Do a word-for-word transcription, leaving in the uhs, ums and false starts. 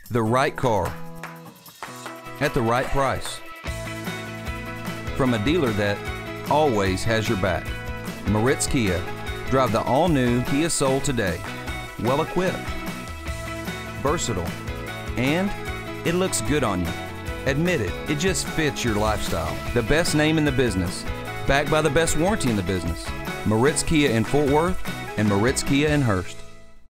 The right car at the right price from a dealer that always has your back. Moritz Kia. Drive the all-new Kia Soul today. Well equipped, versatile, and it looks good on you. Admit it, it just fits your lifestyle. The best name in the business, backed by the best warranty in the business. Moritz Kia in Fort Worth and Moritz Kia in Hurst.